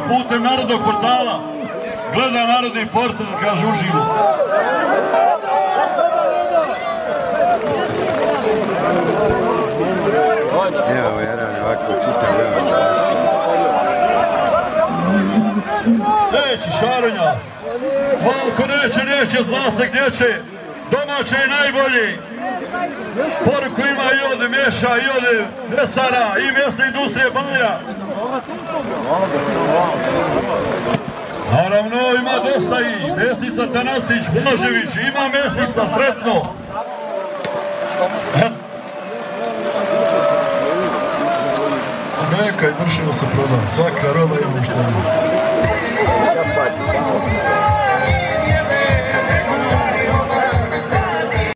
putem Narodnog portala gleda Narodni portal, kaže uživo. Evo, jedan ovako čitam, Neći Šaronja, Valko neće, zna se gdje će, domaće je najbolji. Poruku ima i od Mješa, i od mesara, i mjesne industrije Baja. Naravno ima dosta i mesnica Tanasić, Blažević, ima mesnica Sretno. Neka i bršimo se proda, svaka roba ima što ima.